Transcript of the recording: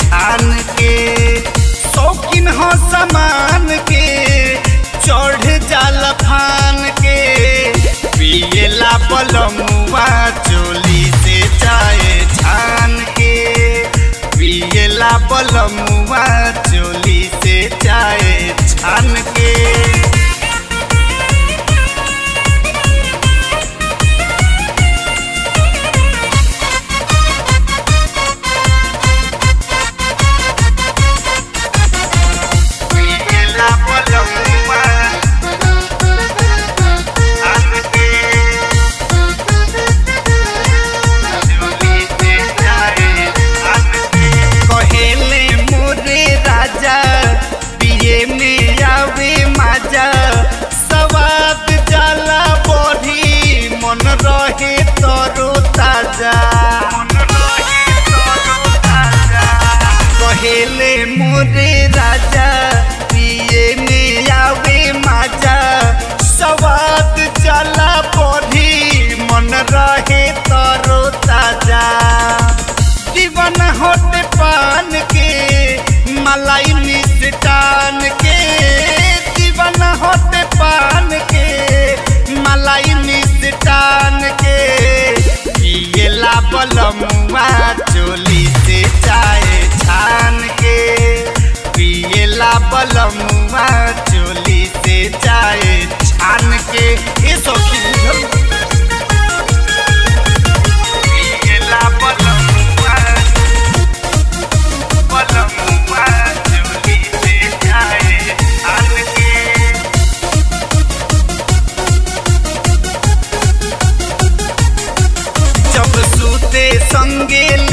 छान के शौकीन हो सामान के चढ़ जाल फान के पियला बलमुआ चोली से चाय छान के पियला बलमुआ चोली से चाय छान के कहेले मोरे राजा पिए में आवे माजा स्वाद चला बढ़ी मन रहे तरो ताजा दीवान होते पान के मलाई मिष्टान के दीवान होते पान के मलाई मिष्टान के पियला बलमुआ चोली से चाय छान के पियला बलमुआ चोली से चाय छान के ये सखी पियला बलमुआ चोली से चाय छान के जब सूते संगे